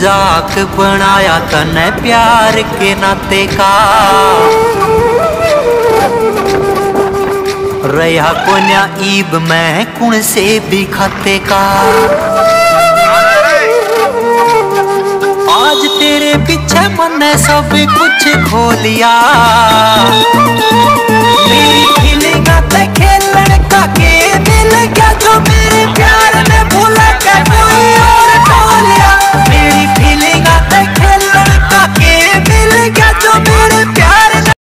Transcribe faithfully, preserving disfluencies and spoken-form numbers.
मजाक बनाया तने प्यार के नाते का। रहा कोन्या ईब मैं कुण से भी खाते का। आज तेरे पीछे मैंने सब कुछ खो लिया। मेरी फीलिंग ते खेलने का के